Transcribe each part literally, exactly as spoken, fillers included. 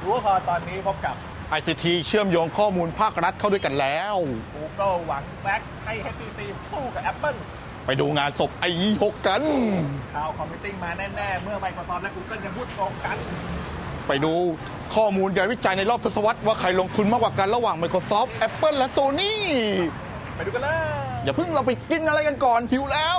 รู้ว่าตอนนี้พบกับไอ ซี ที เชื่อมโยงข้อมูลภาครัฐเข้าด้วยกันแล้ว Google หวังแบ็กให้ เอช ที ซี สู้กับ Apple ไปดูงานศพ ไอ อี หก กันข่าวคอมพิวติ้งมาแน่ๆ เมื่อ Microsoft และ Google ยังพูดตรงกันไปดูข้อมูลการวิจัยในรอบทศวรรษว่าใครลงทุนมากกว่ากันระหว่าง Microsoft Apple และ Sony ไปดูกันเลยอย่าเพิ่งเราไปกินอะไรกันก่อนหิวแล้ว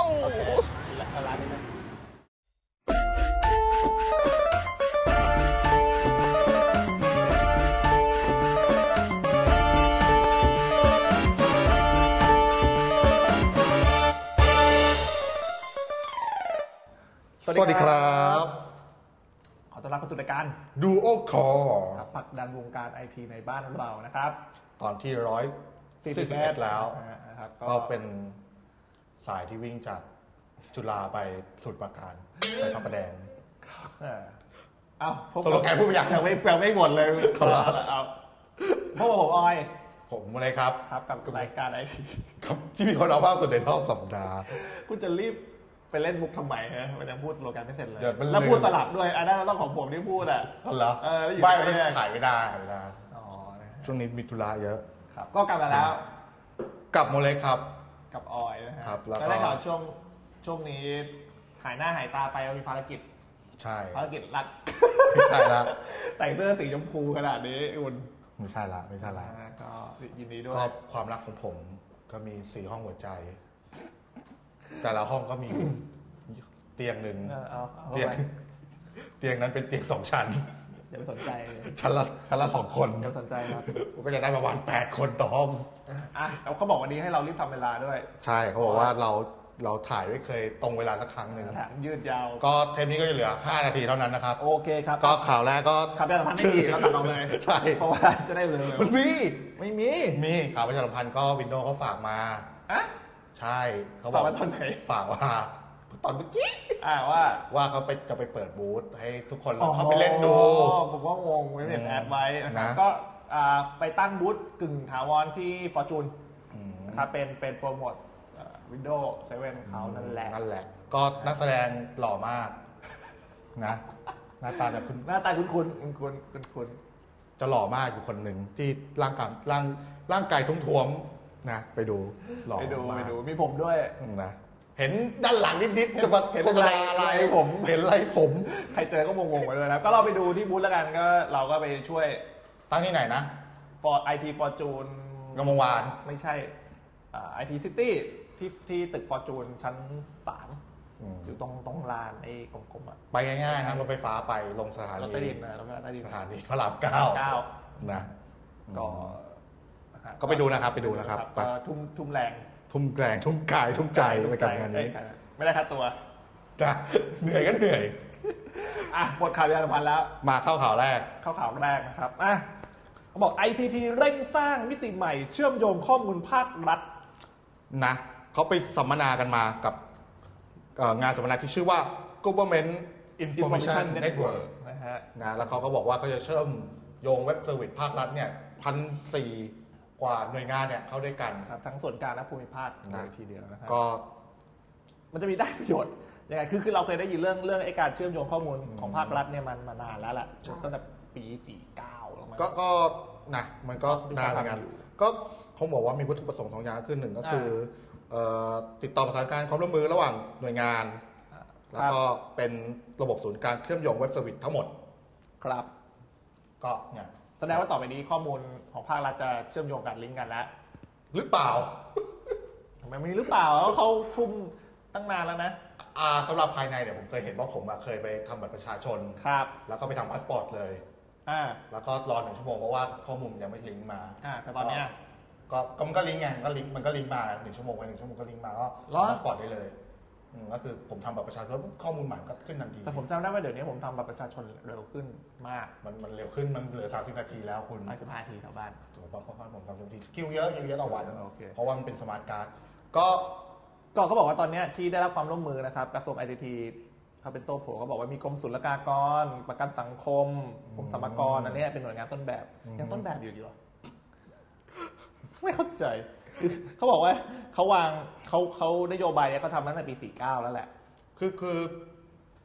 สวัสดีครับขอต้อนรับเข้าสู่รายการ Duo Call ผลักดันวงการไอทีในบ้านเรานะครับตอนที่ร้อยสี่สิบเอ็ดแล้วก็เป็นสายที่วิ่งจากจุฬาไปสมุทรปราการไปพระประแดงเอ้าสโลแกนพูดไปอย่างยังไม่ยังไม่หมดเลยเอาพวกผมออยผมอะไรครับครับกับรายการไอทีครับที่มีคนเอาบ้างสุดในรอบสัปดาห์คุณจะรีบไปเล่นมุกทำไมฮะมันยังพูดสโลแกนไม่เสร็จเลยแล้วพูดสลับด้วยอันนั้นต้องของผมที่พูดอ่ะเหรอเออไม่ไม่ถ่ายไม่ได้ถ่ายไม่ได้อ๋อช่วงนี้มีธุระเยอะครับก็กลับมาแล้วกลับโมเล็กครับกับออยนะครับแล้วก็ได้ข่าวช่วงช่วงนี้หายหน้าหายตาไปมีภารกิจใช่ภารกิจรักไม่ใช่ละแต่งเสื้อสีชมพูขนาดนี้อุ่นไม่ใช่ละไม่ใช่ละก็ยินดีด้วยก็ความรักของผมก็มีสี่ห้องหัวใจแต่ละห้องก็มีเตียงหนึ่งเตียงเตียงนั้นเป็นเตียงสองชั้นอย่าไปสนใจชั้นละชั้นละสองคนอย่าสนใจครับก็จะได้ประมาณแปดคนต่อห้องอ่ะเขาบอกวันนี้ให้เรารีบทำเวลาด้วยใช่เขาบอกว่าเราเราถ่ายไม่เคยตรงเวลาสักครั้งหนึ่งถามยืดยาวก็เทปนี้ก็จะเหลือห้านาทีเท่านั้นนะครับโอเคครับก็ข่าวแรกก็ข่าวประชาสัมพันธ์ไม่มีเราตัดออกเลยใช่เพราะว่าจะได้เลยมันมีไม่มีมีข่าวประชาสัมพันธ์ก็วินโดว์เขาฝากมาอะใช่เขาบอกว่าตอนไหนฝากว่าตอนเมื่อกี้อ่าว่าว่าเขาไปจะไปเปิดบูธให้ทุกคนเขาไปเล่นดูผมว่างงไม่เห็นแอดไว้นะก็ไปตั้งบูธกึ่งถาวรที่ฟอร์จูนนะครับเป็นเป็นโปรโมทวินโดว์เซเว่นเขานั่นแหละนั่นแหละก็นักแสดงหล่อมากนะหน้าตาจะคุณหน้าตาคุณคุณคุณคุณคุณคุณจะหล่อมากอยู่คนหนึ่งที่ร่างกายร่างร่างกายท้วมๆนะไปดูหล่อไปดูไปดูมีผมด้วยนะเห็นด้านหลังนิดๆจะมาโฆษณาอะไรผมเห็นอะไรผมใครเจอก็งงๆไปเลยนะก็เราไปดูที่บูธแล้วกันก็เราก็ไปช่วยตั้งที่ไหนนะ For ไอ ที Fortune งามวงวานไม่ใช่ไอทีซิตี้ที่ที่ตึก Fortune ชั้นสามอยู่ตรงตรงลานไอ้กลมๆอ่ะไปง่ายๆนะรถไฟฟ้าไปลงสถานีรถใต้ดินนะรถใต้ดินสถานีพระรามเก้านะก็ก็ไปดูนะครับไปดูนะครับทุ่มทุ่มแรงทุ่มแรงทุ่มกายทุ่มใจในการงานนี้ไม่ได้ค่าตัวจ้ะเหนื่อยก็เหนื่อยอ่ะหมดข่าวประชาสัมพันธ์แล้วมาเข้าข่าวแรกเข้าข่าวแรกนะครับอ่ะเขาบอก ไอ ซี ที เร่งสร้างมิติใหม่เชื่อมโยงข้อมูลภาครัฐนะเขาไปสัมมนากันมากับงานสัมมนาที่ชื่อว่า Government Information Network นะฮะนะแล้วเขาก็บอกว่าเขาจะเชื่อมโยงเว็บเซอร์วิสภาครัฐเนี่ยพันสี่กว่าหน่วยงานเนี่ยเข้าด้วยกันทั้งส่วนกลางและภูมิภาคเลยทีเดียวนะครับก็มันจะมีได้ประโยชน์ยังไงคือคือเราเคยได้ยินเรื่องเรื่องไอ้การเชื่อมโยงข้อมูลของภาครัฐเนี่ยมันมานานแล้วแหละตั้งแต่ปีสี่สิบเก้าลงมาก็ก็นะมันก็นานเหมือนกันก็เขาบอกว่ามีวัตถุประสงค์สองอย่างคือหนึ่งก็คือติดต่อประสานการความร่วมมือระหว่างหน่วยงานแล้วก็เป็นระบบศูนย์กลางเชื่อมโยงเว็บเซอร์วิสทั้งหมดครับก็เนี่ยแสดงว่าต่อไปนี้ข้อมูลของภาครัฐจะเชื่อมโยงกันลิงก์กันแล้วหรือเปล่ามันมีหรือเปล่าเขาทุ่มตั้งนานแล้วนะอ่าสำหรับภายในเนี่ยผมเคยเห็นว่าผมเคยไปทำบัตรประชาชนครับแล้วก็ไปทำพาสปอร์ตเลยอ่าแล้วก็รอหนึ่งชั่วโมงเพราะว่าข้อมูลยังไม่ลิงก์มาอ่าแต่ตอนเนี้ยก็มันก็ลิงก์ไงมันก็ลิงก์มันก็ลิงก์มาหนึ่งชั่วโมงไปหนึ่งชั่วโมงก็ลิงก์มาก็พาสปอร์ตได้เลยก็คือผมทำบัตรประชาชนข้อมูลใหม่ก็ขึ้นทันทีแต่ผมจำได้ว่าเดี๋ยวนี้ผมทำบัตรประชาชนเร็วขึ้นมากมันมันเร็วขึ้นมันเหลือสามสิบนาทีแล้วคุณสิบห้านาทีแถวบ้านถูกต้องเพราะผมสามสิบนาทีคิวเยอะคิวเยอะต่อวันเพราะว่ามันเป็นสมาร์ทการ์ดก็ก็เขาบอกว่าตอนนี้ที่ได้รับความร่วมมือนะครับกระทรวง ไอ ซี ทีเขาเป็นโต้โผเขาบอกว่ามีกรมศุลกากรประกันสังคมกรมสรรพากรอันนี้เป็นหน่วยงานต้นแบบยังต้นแบบอยู่ดีหรอไม่เข้าใจเขาบอกว่าเขาวางเขาเขานโยบายเนี่ยเขาทำมาตั้งแต่ปีสี่สิบเก้าแล้วแหละคือคือ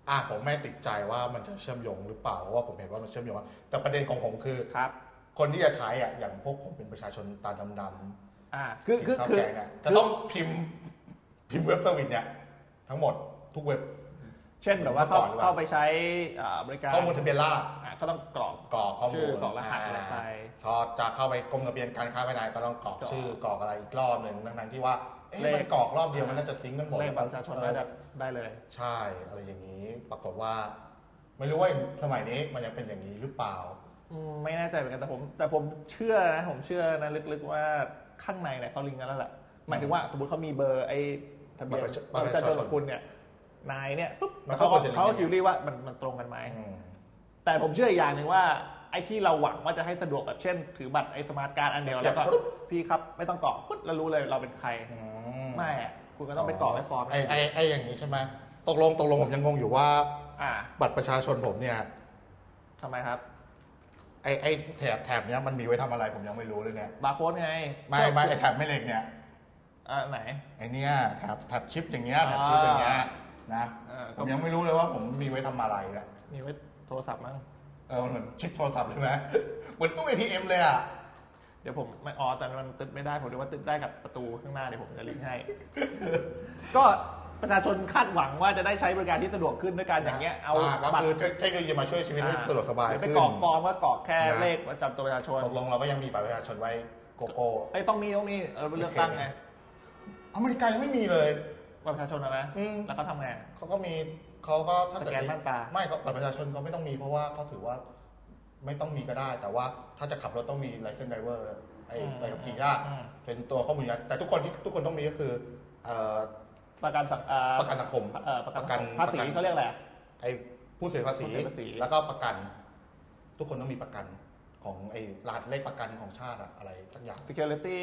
อ่ะผมไม่ติดใจว่ามันจะเชื่อมโยงหรือเปล่าเพราะว่าผมเห็นว่ามันเชื่อมโยงแต่ประเด็นของผมคือครับคนที่จะใช้อ่ะอย่างพวกผมเป็นประชาชนตาดำๆอ่าคือคือข้าวคือแกงเนี่ยจะต้องพิมพ์พิมพ์เว็บเซอร์วิสเนี่ยทั้งหมดทุกเว็บเช่นแบบว่าเข้าเข้าไปใช้บริการข้อมูลทะเบียนราษฎร์ก็ต้องกรอกกรอกข้อมูลชื่อกรอกรหัสอะไรไปพอจะเข้าไปกรมทะเบียนการค้าภายในก็ต้องกรอกชื่อกรอกอะไรอีกรอบหนึ่งทั้งๆที่ว่าเอ๊ะมันกรอกรอบเดียวมันน่าจะซิงก์กันหมดเลขบัตรประชาชนน่าจะได้เลยใช่อะไรอย่างนี้ปรากฏว่าไม่รู้ว่าสมัยนี้มันยังเป็นอย่างนี้หรือเปล่าไม่แน่ใจเหมือนกันแต่ผมแต่ผมเชื่อนะผมเชื่อนะลึกๆว่าข้างในเนี่ยเขาลิงก์กันแล้วแหละหมายถึงว่าสมมติเขามีเบอร์ไอ้ทะเบียนบัตรประชาชนของคุณเนี่ยนายเนี่ยปุ๊บเขาเขาคิวรี่ว่ามันมันตรงกันไหมแต่ผมเชื่ออีกอย่างหนึ่งว่าไอ้ที่เราหวังว่าจะให้สะดวกแบบเช่นถือบัตรไอ้สมาร์ทการ์ดอันเดียวแล้วก็พี่ครับไม่ต้องกรอกปุ๊บแล้วรู้เลยเราเป็นใครไม่คุณก็ต้องไปกรอกไอ้ฟอร์มไอ้ไอ้ไอ้อย่างนี้ใช่ไหมตกลงตกลงผมยังงงอยู่ว่าบัตรประชาชนผมเนี่ยทำไมครับไอ้ไอ้แถบแถบเนี้ยมันมีไว้ทำอะไรผมยังไม่รู้เลยเนี่ยบาร์โค้ดไงไม่ไม่ไอ้แถบไม่เล็กเนี่ยอ่าไหนไอ้เนี่ยแถบแถบชิปอย่างเงี้ยแถบชิปอย่างเงี้ยนะผมยังไม่รู้เลยว่าผมมีไว้ทำอะไรอ่ะมีไว้โทรศัพท์มั้งเออมันเหมือนชิปโทรศัพท์ใช่ไหมเหมือนตู้ เอ ที เอ็ม เลยอ่ะเดี๋ยวผมไม่อ๋อแต่มันติดไม่ได้ผมเดี๋ยวว่าติดได้กับประตูข้างหน้าเดี๋ยวผมจะลิงก์ให้ก็ประชาชนคาดหวังว่าจะได้ใช้บริการที่สะดวกขึ้นด้วยการอย่างเงี้ยเอาบัตรเทคโนโลยีมาช่วยชีวิตให้สะดวกสบายขึ้นไปกรอกฟอร์มก็กรอกแค่เลขประจำตัวประชาชนตกลงเราก็ยังมีบัตรประชาชนไว้โกโก้ไอ้ต้องมีต้องมีเราเลือกตั้งไงอเมริกายังไม่มีเลยบัตรประชาชนนะแล้วก็ทำไงเขาก็มีเขาก็ถ้าเกิดไม่บัตรประชาชนเขาไม่ต้องมีเพราะว่าเขาถือว่าไม่ต้องมีก็ได้แต่ว่าถ้าจะขับรถต้องมี license driver ไอ้ใบขับขี่ยากเป็นตัวข้อมูลยัดแต่ทุกคนที่ทุกคนต้องมีก็คือประกันสังประกันสังคมประกันภาษีเขาเรียกอะไรไอ้ผู้เสียภาษีแล้วก็ประกันทุกคนต้องมีประกันของไอ้รหัสเลขประกันของชาติอะไรสักอย่าง security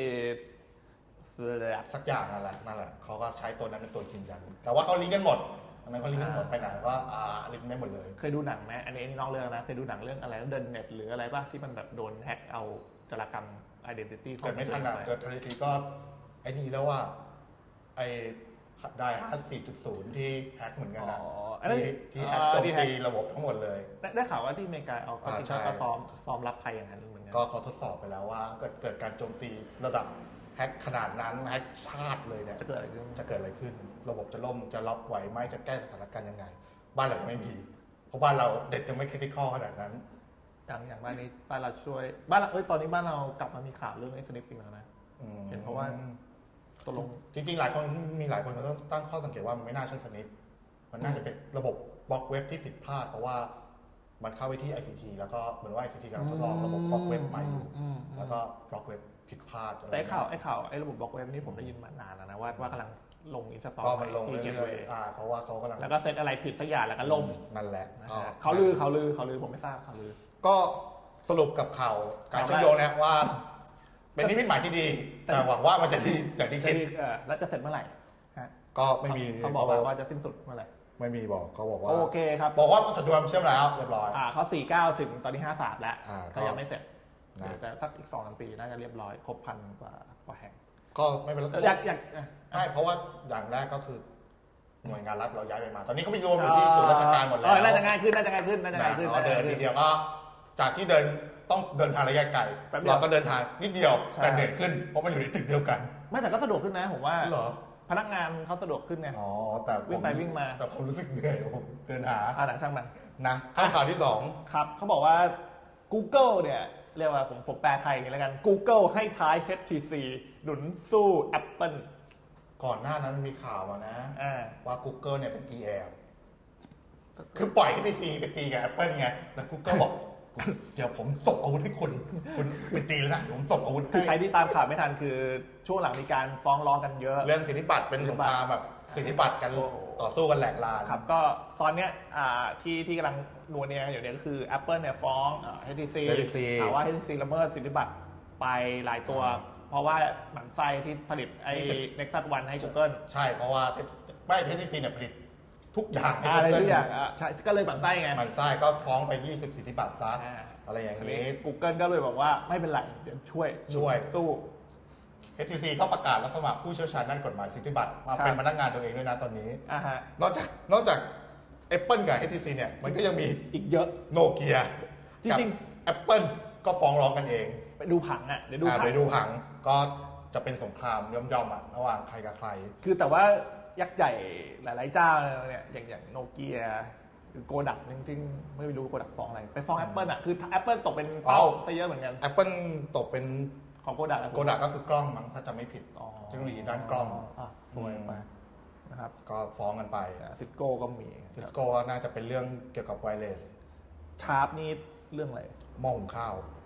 สักอย่างนั่นแหละนั่นแหละเขาก็ใช้ตัวนั้นเป็นตัวยืนยันแต่ว่าเขาลิงก์กันหมดอันนั้นเขาลิงก์กันหมดไปไหนก็ลิงก์ได้หมดเลยเคยดูหนังไหมอันนี้น้องเรื่องนะเคยดูหนังเรื่องอะไรเดินเน็ตหรืออะไรป่ะที่มันแบบโดนแฮกเอาจารกรรม identity เกิดไม่ทันอ่ะเกิดทันทีก็ไอ้นี่แล้วว่าไอ้ได้ฮาร์ด สี่จุดศูนย์ ที่แฮกเหมือนกันนะที่แฮกโจมตีระบบทั้งหมดเลยได้ข่าวว่าที่อเมริกาเอาจริงๆก็ฟอร์มฟอร์มรับภัยอย่างนั้นเหมือนกันก็เขาทดสอบไปแล้วว่าเกิดเกิดการโจมตีระดับแฮกขนาดนั้นแฮกชาติเลยเนี่ยจะเกิดอะไรขึ้นจะเกิดอะไรขึ้นระบบจะล่มจะล็อกไหวไหมจะแก้สถานการณ์ยังไงบ้านเราไม่มีเพราะบ้านเราเด็ดยังไม่คริติคอลขนาดนั้นอย่างอย่างบ้านนี้บ้านเราช่วยบ้านเราเอ้ยตอนนี้บ้านเรากลับมามีข่าวเรื่องไอ้สนิปปิ้งแล้วนะเห็นเพราะว่าตกลงจริงๆหลายคนมีหลายคนก็ตั้งข้อสังเกตว่ามันไม่น่าใช่สนิปมันน่าจะเป็นระบบบล็อกเว็บที่ผิดพลาดเพราะว่ามันเข้าไปที่ ไอ ซี ที แล้วก็เหมือนว่า ไอ ซี ที กำลังทดลองระบบบล็อกเว็บใหม่อยู่แล้วก็บล็อกเว็บผิดพลาดแต่ข่าวไอ้ข่าวไอ้ระบบบล็อกเว็บนี่ผมได้ยินมานานแล้วนะว่าว่ากำลังลงอินสตอลก็มันลงเรื่อยๆเพราะว่าเขากำลังแล้วก็เซตอะไรผิดสักอย่างแล้วก็ล่มนั่นแหละเขาลือเขาลือเขาลือผมไม่ทราบเขาลือก็สรุปกับข่าวการเชื่อมโยงเนี่ยว่าเป็นนิมิตหมายที่ดีแต่หวังว่ามันจะดีอย่างที่คิดแล้วจะเสร็จเมื่อไหร่ก็ไม่มีเขาบอกว่าจะสิ้นสุดเมื่อไหร่ไม่มีบอกเขาบอกว่าโอเคครับบอกว่าปัจจุบันเชื่อมแล้วเรียบร้อยอ่าเขาสี่เก้าถึงตอนนี้ห้าสามแล้วก็ยังไม่เสร็จแต่สักอีกสองสามปีน่าจะเรียบร้อยครบพันกว่ากว่าแห่งก็ไม่เป็นไรอยากอยากไม่เพราะว่าอย่างแรกก็คือหน่วยงานรัฐเราย้ายไปมาตอนนี้เขาไปรวมอยู่ที่ศูนย์ราชการหมดแล้วน่าจะง่ายขึ้นน่าจะง่ายขึ้นน่าจะง่ายขึ้นเดินทีเดียวก็จากที่เดินต้องเดินทางระยะไกลเราก็เดินทางนิดเดียวแต่เหนื่อยขึ้นเพราะมันอยู่ในตึกเดียวกันไม่แต่ก็สะดวกขึ้นนะผมว่าพนักงานเขาสะดวกขึ้นไงอ๋อแต่วิ่งไปวิ่งมาแต่ผมรู้สึกเหนื่อยผมเดินหาอ่าหนังช่างมันนะข่าวที่สองครับเขาบอกว่า Google เนี่ยเรียกว่าผมผมแปลไทยอย่างนี้แล้วกัน Google ให้ท้าย เอช ที ซี หนุนสู้ Apple ก่อนหน้านั้นมีข่าวมานะว่า Google เนี่ยเป็น อี แอล คือปล่อยให้ เอช ที ซี ไปตีกับ Apple ไงแล้ว Google บอกเดี๋ยวผมส่งอาวุธให้คุณคุณไปตีแล้วนะผมส่งอาวุธให้ใครที่ตามข่าวไม่ทันคือช่วงหลังมีการฟ้องร้องกันเยอะเรื่องสิทธิบัตรเป็นสงครามแบบสิทธิบัตรกันต่อสู้กันแหลกลานครับก็ตอนเนี้ยที่ที่กำลังนัวเนียอยู่เนี่ยก็คือ Apple เนี่ยฟ้อง เอช ที ซี ถามว่า เอช ที ซี ละเมิดสิทธิบัตรไปหลายตัวเพราะว่าหมันไส้ที่ผลิตไอ้ Nexus วันให้ Google ใช่เพราะว่าไม่ เอช ที ซี เนี่ยผลิตทุกอย่างอะไรทุกอย่างอ่ะใช่ก็เลยหมั่นไส้ไงหมั่นไส้ก็ฟ้องไปยี่สิบสิทธิบัตรซะอะไรอย่างนี้ Google ก็เลยบอกว่าไม่เป็นไรเดี๋ยวช่วยช่วยตู้เอช ที ซี ก็ประกาศรับสมัครผู้เชี่ยวชาญด้านกฎหมายสิทธิบัตรมาเป็นพนักงานตัวเองด้วยนะตอนนี้อ่าฮะนอกจากนอกจาก Apple กับ เอช ที ซี เนี่ยมันก็ยังมีอีกเยอะโนเกียจริง Apple ก็ฟ้องร้องกันเองไปดูผังอ่ะเดี๋ยวดูอ่าผังไปดูผังก็จะเป็นสงครามย่อมๆอ่ะระหว่างใครกับใครคือแต่ว่ายักษ์ใหญ่หลายๆเจ้าเนี่ยอย่างอย่างโนเกียหรือโกดักจริงๆไม่รู้โกดักฟ้องอะไรไปฟ้อง Apple อ่ะคือ Apple ตกเป็นเป้าซะเยอะเหมือนกัน Apple ตกเป็นของโกดักโกดักก็คือกล้องมั้งถ้าจำไม่ผิดอ๋อเทคโนโลยีด้านกล้องอ่ะสวยไปนะครับก็ฟ้องกันไปซิสโก้ก็มีซิสโก้น่าจะเป็นเรื่องเกี่ยวกับไวเลสชาร์ปนี่เรื่องอะไรหม้อหุงข้าว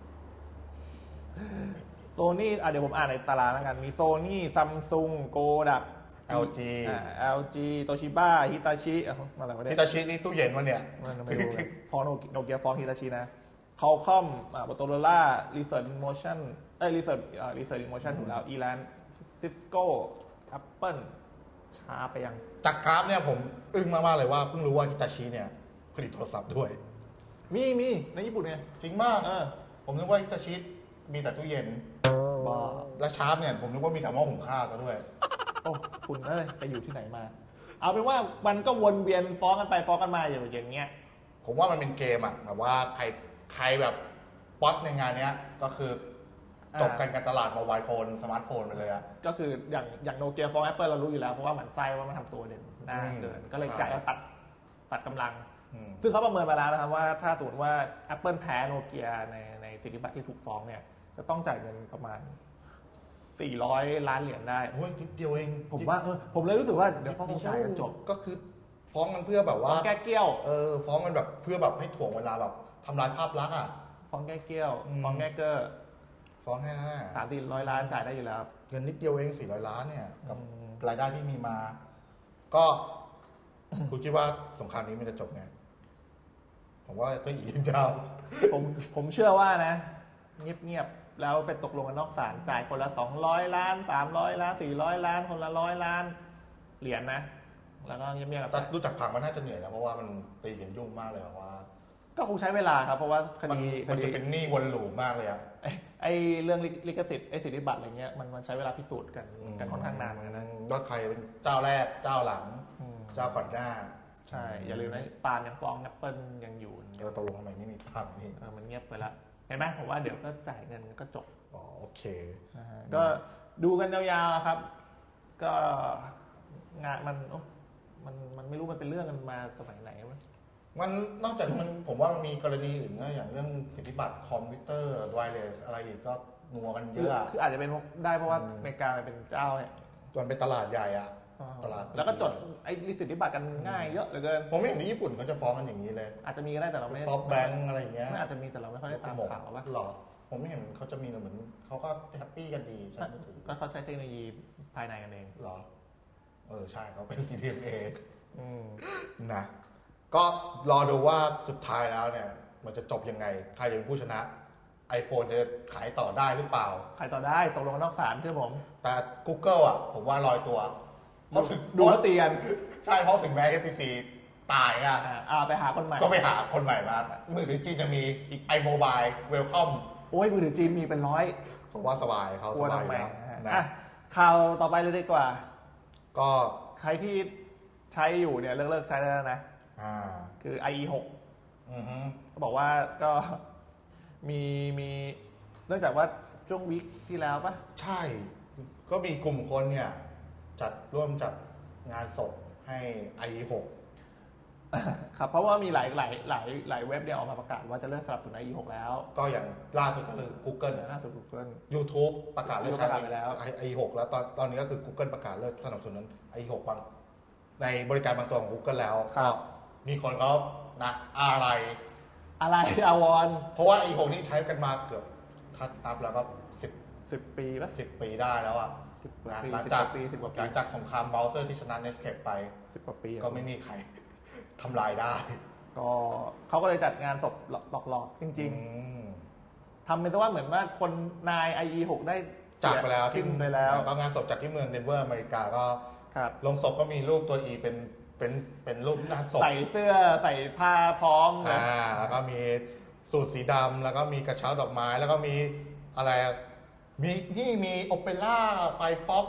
โซนี่อ่ะเดี๋ยวผมอ่านในตารางแล้วกัน มีโซนี่ซัมซุงโกดักแอล จีอ่า แอล จี โตชิบ้าฮิตาชิอะไรวะเนี่ฮิยตาชินี่ตู้เย็นวะเนี่ยไม่รู้เลยฟ้องโนเกียฟ้องฮิตาชินะคอลคอมอ่าโมโตโรล่ารีเสิร์ชอินโมชั่นเอ้ยรีเสิร์ชอ่ารีเสิร์ชอินโมชั่นถูกแล้วอีแลนซิสโก้แอปเปิลช้าไปยังจากกราฟเนี่ยผมอึ้งมากๆเลยว่าเพิ่งรู้ว่าฮิตาชิเนี่ยผลิตโทรศัพท์ด้วยมีมีในญี่ปุ่นไงจริงมากเออผมนึกว่าฮิตาชิมีแต่ตู้เย็นบ้าและชาร์ปเนี่ยผมนึกว่ามีแต่หม้อหุงข้าวซะด้วยโอ้คุณเอ้ยไปอยู่ที่ไหนมา เอาเป็นว่ามันก็วนเวียนฟ้องกันไปฟ้องกันมาอยู่อย่างเงี้ยผมว่ามันเป็นเกมอะแบบว่าใครใครแบบป๊อตในงานเนี้ยก็คือจบกันการตลาดโมบายโฟนสมาร์ทโฟนไปเลยอะก็คืออย่างอย่างโนเกียฟ้อง Apple เรารู้อยู่แล้วเพราะว่าหมันไส้ว่ามันทำตัวเด่นหน้าเกินก็เลยกะว่าตัดตัดกำลังอืมซึ่งเขาประเมินมาแล้วนะครับว่าถ้าสมมติว่า Apple แพ้โนเกียในในสิทธิบัตรที่ถูกฟ้องเนี่ยจะต้องจ่ายเงินประมาณสี่ร้อยล้านเหรียญได้โอ้ยนิดเดียวเองผมว่าเออผมเลยรู้สึกว่าเดี๋ยวเขาคงจ่ายกันจบก็คือฟ้องกันเพื่อแบบว่าฟ้องแก้เกี้ยวเออฟ้องกันแบบเพื่อแบบให้ถ่วงเวลาแบบทำลายภาพลักษณ์อ่ะฟ้องแก้เกี้ยวอืมฟ้องแก้เกอร์ฟ้องแค่นั้นสามสี่ร้อยล้านจ่ายได้อยู่แล้วเงินนิดเดียวเองสี่ร้อยล้านเนี่ยกับอืมรายได้ที่มีมา ก็ คุณคิดว่าสงครามนี้มันจะจบไงผมว่าก็อีกยาวผมผมเชื่อว่านะ เงียบๆแล้วไปตกลงกันนอกศาลจ่ายคนละสองร้อยล้านสามร้อยล้านสี่ร้อยล้านคนละร้อยล้านเหรียญนะแล้วก็เงียบๆกันไปแต่ดูจากผังมันน่าจะเหนื่อยนะเพราะว่ามันตีกันยุ่งมากเลยว่าก็คงใช้เวลาครับเพราะว่าคมันดีคมันดีจะเป็นหนี้วนลูปมากเลยอะไอ้ไอ้เรื่องลิขสิทธิ์ไอ้สิทธิบัตรอะไรเงี้ยมันมันใช้เวลาพิสูจน์กันกันค่อนข้างนานเหมือนกันนะว่าใครเป็นเจ้าแรกเจ้าหลังอืมเจ้าก่อนหน้าใช่อย่าลืมนะปาล์มยังฟ้องแอปเปิลยังอยู่เออตกลงทำไมไม่มีภาพนี้เออมันเงียบไปแล้วเห็นไหมผมว่าเดี๋ยวก็จ่ายเงินก็จบอ๋อโอเคนะฮะก็ดูกันยาวๆครับ ก็งานมันโอ๊ะมันมันไม่รู้มันเป็นเรื่องกันมาสมัยไหนวะมันนอกจากมันผมว่ามันมีกรณีอื่นก็อย่างเรื่องสิทธิบัตรคอมพิวเตอร์ไวเลสอะไรอีกก็นัวกันเยคืออะคืออาจจะเป็นได้เพราะว่าอเมริกามันเป็นเจ้าแห่งมันเป็นตลาดใหญ่อะ ตลาดแล้วก็จดไอ้สิทธิบัตรกันง่ายเยอะเหลือเกินผมไม่เห็นที่ญี่ปุ่นเขาจะฟ้องกันอย่างนี้เลยอาจจะมีก็ได้แต่เราไม่ซอฟต์แบงก์อะไรอย่างเงี้ยไม่อาจจะมีแต่เราไม่ค่อยได้ตามข่าวว่าหรอผมไม่เห็นเขาจะมีเหมือนเขาก็แฮปปี้กันดีใช่ไหมถือก็เขาใช้เทคโนโลยีภายในกันเองหรอเออใช่เขาเป็น ซี ที เอ็ม เออืมนะก็รอดูว่าสุดท้ายแล้วเนี่ย มันจะจบยังไง ใครจะเป็นผู้ชนะ iPhone จะขายต่อได้หรือเปล่าใครต่อได้ตกลงกันนอกศาลเชื่อผมแต่ Google อ่ะ ผมว่าลอยตัวเพราะถึงดูแล้วตีกันใช่เพราะถึงแม้ เอส ที ซี ตายอ่ะอ่าอ่าไปหาคนใหม่ก็ไปหาคนใหม่มา มือถือจีนจะมีอีก iMobile Welcome โอ้ยมือถือจีนมีเป็นร้อยผมว่าสบายเขากสลัวบายทำไมแล้วอ่ะนะอ่ะข่าวต่อไปเลยดีกว่าก็ใครที่ใช้อยู่เนี่ยเลิกเลิกใช้ได้แล้วนะอ่าคือ ไอ อี หกอือฮึเขาบอกว่าก็มีมีเนื่องจากว่าช่วงวิกที่แล้วปะใช่ ก็มีกลุ่มคนเนี่ย จัดร่วมจัดงานศพให้ ไอ อี หกครับเพราะว่ามีหลายหลายหลายหลายเว็บเนี่ยออกมาประกาศว่าจะเลิกสนับสนุน ไอ อี หก แล้วก็อย่างล่าสุดก็คือ Google ล่าสุด Google YouTube ประกาศเลิกใช้ประกาศไปแล้วไอ อี หก แล้วตอนตอนนี้ก็คือ Google ประกาศเลิกสนับสนุน ไอ อี หก บางในบริการบางตัวของ Google แล้วครับก็มีคนเขานะอะไรอะไรอาวรเพราะว่า ไอ อี หก นี่ใช้กันมาเกือบถ้านับแล้วก็สิบสิบปีปะสิบปีได้แล้วอ่ะสิบกว่านะปีหลังสิบจากกว่าปีสิบกว่าหปีลังจากสงครามเบราว์เซอร์ที่ชนะ Netscape ไปสิบกว่าปีอะก็ไม่มีใคร ทำลายได้ก็เขาก็เลยจัดงานศพหลอกๆ จริงอืมๆทำเป็นซะว่าเหมือนว่าคนนาย ไอ อี หก ได้จากไปแล้วขึ้นไปแล้วก็งานศพจากที่เมืองเดนเวอร์อเมริกาก็ครับลงศพก็มีรูปตัว E เป็นเป็นเป็นรูปหน้าศพใส่เสื้อใส่ผ้าพร้อมนะอ่าแล้วก็มีสูทสีดำแล้วก็มีกระเช้าดอกไม้ แล้วก็มีอะไรอะมีนี่มีโอเปร่าไฟฟ็อก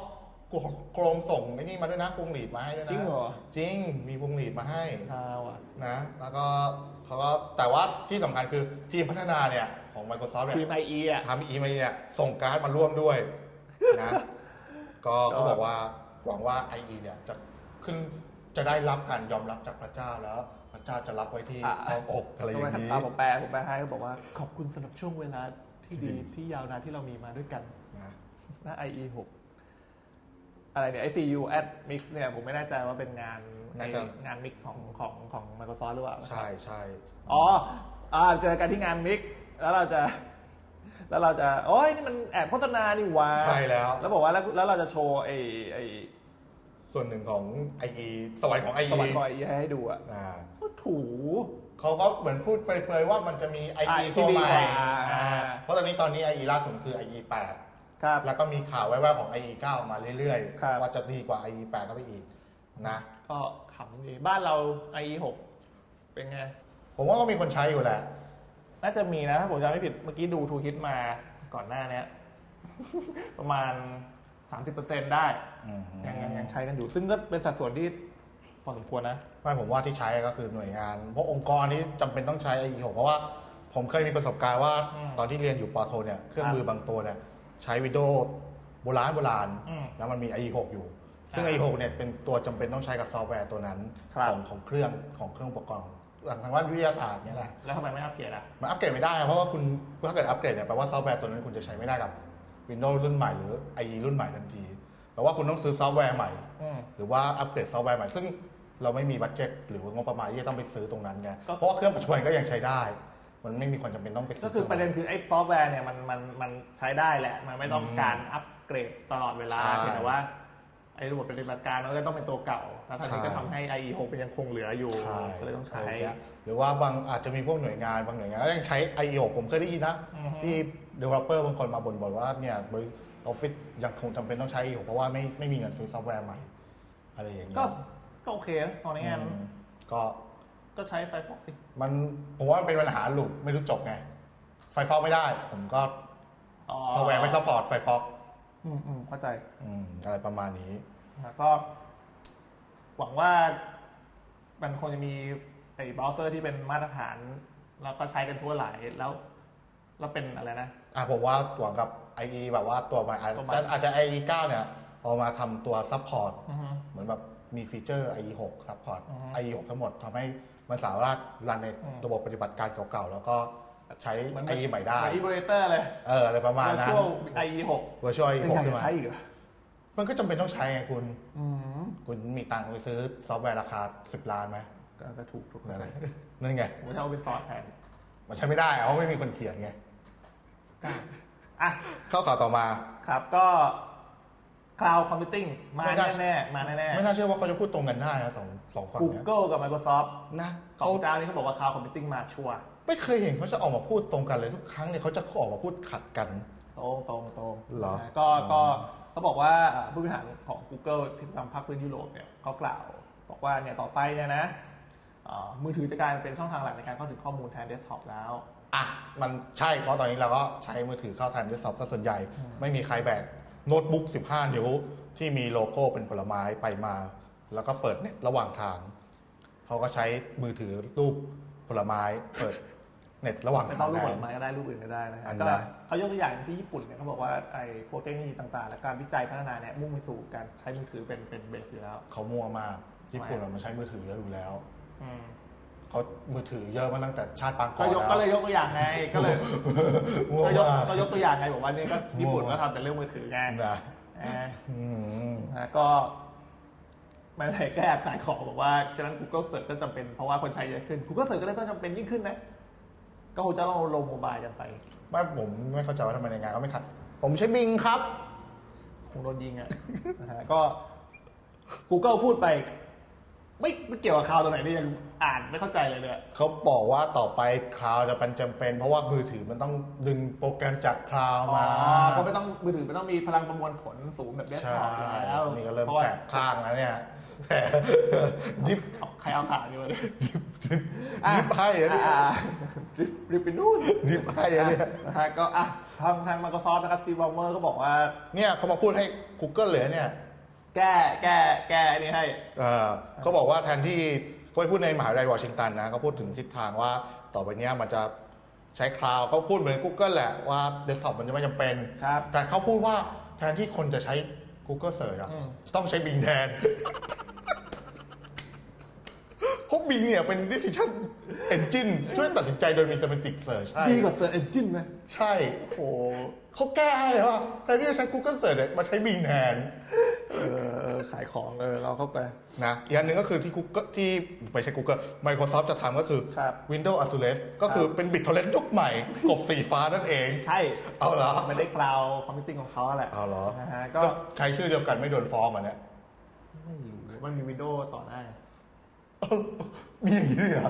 โครมส่งไอ้นี่มาด้วยนะพวงหลีดมาให้ด้วยนะจริงเหรอจริงมีพวงหลีดมาให้ข่าวอ่ะนะแล้วก็เขาก็แต่ว่าที่สำคัญคือทีมพัฒนาเนี่ยของ Microsoft เนี่ยทีมไอเอ่ะทำอีเมลเนี่ยส่งการ์ดมาร่วมด้วยนะก็ก็เขาบอกว่าหวังว่า ไอ อี เนี่ยจะขึ้นจะได้รับการยอมรับจากพระเจ้าแล้วพระเจ้าจะรับไว้ที่อ้อมอกอะไรอย่างนี้ผมแปลผมแปลให้เขาบอกว่าขอบคุณสำหรับช่วงเวลาที่ดีที่ยาวนานที่เรามีมาด้วยกันนะนะ ไอ อี หกอะไรเนี่ย ไอ ซี ยู at Mix เนี่ยผมไม่แน่ใจว่าเป็นงานงาน Mix ของของของ Microsoft หรือเปล่าใช่ใช่อ๋ออ่าเจอกันที่งาน Mix แล้วเราจะแล้วเราจะโอ้ยนี่มันแอบโฆษณานี่หว่าใช่แล้วแล้วบอกว่าแล้วแล้วเราจะโชว์ไอ้ไอ้ส่วนหนึ่งของ ไอ อี สวรรค์ของ ไอ อีสวรรค์ของ ไอ อี ให้ให้ดูอ่ะอ่าก็ถูเขาก็เหมือนพูดเปรยๆว่ามันจะมี ไอ อีอ่าตัวใหม่ที่ดีกว่าอ่าเพราะตอนนี้ตอนนี้ ไอ อี ล่าสุดคือ ไอ อี แปดครับแล้วก็มีข่าวแว่วๆของ ไอ อี เก้ามาเรื่อยครับๆว่าจะดีกว่า ไอ อี แปดก็ไปอีกนะก็ขำดีบ้านเรา ไอ อี หกเป็นไงผมว่าก็มีคนใช้อยู่แหละน่าจะมีนะถ้าผมจำไม่ผิดเมื่อกี้ดูทูฮิตมาก่อนหน้าเนี้ย ประมาณ สามสิบเปอร์เซ็นต์ ได้อืมยังยังยังใช้กันอยู่ ซึ่งก็เป็นสัดส่วนที่พอสมควรนะไม่ผมว่าที่ใช้ก็คือหน่วยงานเพราะองค์กรนี้จำเป็นต้องใช้ ไอ อี หกเพราะว่าผมเคยมีประสบการณ์ว่าอืมตอนที่เรียนอยู่ปอโทเนี่ยเครื่องครับมือบางตัวเนี่ยใช้วิดีโอโบราณโบราณอืมแล้วมันมี ไอ อี หก อยู่ ซึ่งอ่าไอ อี หก เนี่ยเป็นตัวจำเป็นต้องใช้กับซอฟต์แวร์ตัวนั้นครับของของเครื่องของเครื่องอุปกรณ์ทางด้านวิทยาศาสตร์เนี่ยแหละแล้วทำไมไม่อัปเกรดอ่ะมันอัปเกรดไม่ได้เพราะว่าคุณถ้าเกิดอัปเกรดเนี่ยแปลว่าซอฟต์แวร์ตัวนั้นคุณจะใช้ไม่ได้กับ Windows รุ่นใหม่หรือ ไอ อี รุ่นใหม่ทันทีแปลว่าคุณต้องซื้อซอฟต์แวร์ใหม่อืมหรือว่าอัปเกรดซอฟต์แวร์ใหม่ซึ่งเราไม่มีบัตเจ็ตหรือว่างบประมาณที่จะต้องไปซื้อตรงนั้นไงก็เพราะว่าเครื่องปัจจุบันก็ยังใช้ได้ มันไม่มีความจำเป็นต้องไปซื้ก็คือประเด็นคือไอ้ซอฟต์แวร์เนี่ยมันมันมันใช้ได้แหละ มันไม่ต้องการอัปเกรดตลอดเวลาเพียงแต่ว่าไอ้ระบบปฏิบัติการมันก็ต้องเป็นตัวเก่า แล้วทางนี้ก็ทำให้ ไอ อี หกเป็นยังคงเหลืออยู่ใช่ก็เลยต้องใช้ะไรเงี้ยหรือว่าบางอาจจะมีพวกหน่วยงานบางหน่วยงานก็ยังใช้ ไอ อี หก ผมเคยได้ยินนะอือฮึที่ developer บางคนมาบ่นๆว่าเนี่ยบริออฟฟิศยังคงจำเป็นต้องใช้ ไอ อี หก เพราะว่าไม่ไม่มีเงินซื้อซอฟต์แวร์ใหม่อะไรอย่างเงี้ก็ยก็โอเคนะตอนนี้อืมก็ก็ใช้ Firefox สิมันผมว่ามันเป็นปัญหาหลุดไม่รู้จบไงไฟฟอกไม่ได้ ผมก็อ๋อซอฟต์แวร์ไม่ซัพพอร์ตไฟฟอกอืมอืมเข้าใจอะไรประมาณนี้นะก็หวังว่ามันคงจะมีไอ้เบราว์เซอร์ที่เป็นมาตรฐาน แล้วก็ใช้กันทั่วหลายแล้วแล้วเป็นอะไรนะอ่ะผมว่าหวังกับ ไอ อี แบบว่าตัวใหม่อาจตัวใหม่จะอาจจะ ไอ อี เก้า เนี่ยเอามาทำตัวซัพพอร์ตอือฮึเหมือนแบบมีฟีเจอร์ ไอ อี หก ซัพพอร์ตอือฮึไอ อี หก ทั้งหมดทำให้มันสามารถรันในอืมระบบปฏิบัติการเก่าๆ แล้วก็ใช้เหมือนไอ อี ใหม่ได้เหมือนอีโบเรเตอร์เลยเอออะไรประมาณนั้นช่วง ไอ อี หก Virtual ไอ อี หกยังขึ้นจะมาใช้อีกเหรอมันก็จำเป็นต้องใช้ไงคุณอืมคุณมีตังค์ไปซื้อซอฟต์แวร์ราคาสิบล้านไหมก็ก็ถูกถูกนั่นเข้าไงใจนั่นไงผมจะเอาเป็นซอสแทนมันใช้ไม่ได้อะเพราะไม่มีคนเขียนไงอ่ะเข้าข่าวต่อมาครับก็ Cloud Computing มาไม่น่าแน่ๆมาแน่ไม่น่าเชื่อว่าเขาจะพูดตรงกันได้นะสองสองฝั่ๆงเนี้ย Google กับ Microsoft นะสอเขางเจ้านี้เขาบอกว่า Cloud Computing มาชัวร์ไม่เคยเห็นเขาจะออกมาพูดตรงกันเลยทุกครั้งเนี่ยเขาจะออกมาพูดขัดกันตรงตรงตรงเหรอนะก็ก็เขาบอกว่าอ่าผู้บริหารของ Google ที่ทำภาคพื้นยุโรปเนี่ยเขากล่าว บอกว่าเนี่ยต่อไปเนี่ยนะอ่ามือถือจะกลายเป็นช่องทางหลักในการเข้าถึงข้อมูลแทนเดสก์ท็อปแล้วอ่ะมันใช่เพราะตอนนี้เราก็ใช้มือถือเข้าแทนเดสก์ท็อปซะส่วนใหญ่ ไม่มีใครแบกโน้ตบุ๊กสิบห้านิ้วที่มีโลโก้เป็นผลไม้ไปมา แล้วก็เปิดเน็ตระหว่างทางเขาก็ใช้มือถือรูปผลไม้เปิดเน็ตระหว่างไม่ทาต้อง งรูปแทผลนไม้ก็ได้รูปอื่นก็ได้นะฮะอันก็นั้นเขายกตัวอย่างที่ญี่ปุ่นเนี่ยเขาบอกว่าไอ้พวกเทคโนโลยีต่างๆ และการวิจัยพัฒนาเนี่ยมุ่งไปสู่การใช้มือถือเป็นเป็นเบสอยู่แล้วเขามั่วมากญี่ปุ่นอะมันใช้มือถือเยอะอยู่แล้วอืมเขามือถือเยอะมาตั้งแต่ชาติปางก่ก็อนยกแล้วก็เลยยกตัวอย่างไงก็เลยมั่วก็ยกมากก็ยกตัวอย่างไงบอกว่านี่ก็ญี่ปุ่นมั่วก็ทำแต่เรื่องมือถือไงนะอ่าอืมนะก็มาไหนก็แอบขายของบอกว่าฉะนั้น Google Search ก็จำเป็นเพราะว่าคนใช้เยอะขึ้น Google Search ก็เลยต้องจำเป็นยิ่งขึ้นนะก็คงจะต้องลงโมบายกันไปไม่ผมไม่เข้าใจว่าทำไมในงานเขาไม่ขัด ผมใช้บิงครับคงโดนยิงอ่ะ นะฮะก็ Google พูดไปไม่ไม่เกี่ยวกับข่าวตัวไหนนี่ยังอ่านไม่เข้าใจเลยเนี่ยเขาบอกว่าต่อไปคลาวจะเป็นจำเป็น เพราะว่ามือถือมันต้องดึงโปรแกรมจากคลาวอ๋อมาก็ไม่ต้องมือถือไม่ต้องมีพลังประมวลผลสูงแบบเดสก์ใช่ท็อปอยู่แล้วนี่ก็เริ่มพาะว่าแสบข้างแล้วเนี่ยแต่ ดิฟเอาใครเอาขาอยู่เลยดิฟให้อะเนี่ยอ่าดริฟดริฟไปนู่นดิฟให้อะเนี่ยนะฮะก็อ่ะทางทาง Microsoft นะครับ Steve Ballmer ก็บอกว่าเนี่ยเขามาพูดให้ Google เลยเนี่ยแก้แก้แก้อันนี้ให้เออเขาบอกว่าแทนที่เขาไปพูดในมหาวิทยาลัยวอชิงตันนะเขาพูดถึงทิศทางว่าต่อไปเนี้ยมันจะใช้คลาวด์เขาพูดเหมือน Google แหละว่าเดสก์ท็อปมันจะไม่จำเป็นครับแต่เขาพูดว่าแทนที่คนจะใช้ Google Search อะอืมต้องใช้ Bing แทน เพราะ Bing เนี่ยเป็น decision engine ช่วยตัดสินใจโดยมี semantic search ใช่ดีกว่า Search Engine ไหมใช่โอ้โหเขาแก้ให้ว่าแทนที่จะใช้ Google Search เนี่ยมาใช้ Bing แทนเออขายของเออเราเข้าไปนะอีกอันหนึ่งก็คือที่ Google ที่ไม่ใช่ Google Microsoft จะทำก็คือครับ Windows Azure ก็คือเป็น BitTorrent ยุคใหม่กบสีฟ้านั่นเองใช่เอาเหรอมันได้คลาวด์คอมพิวติ้งของเขาแหละเอาเหรอนะฮะก็ก็ใช้ชื่อเดียวกันไม่โดนฟ้องอ่ะเนี่ยไม่รู้มันมี Windows ต่อได้มีอย่างนี้ด้วยเหรอ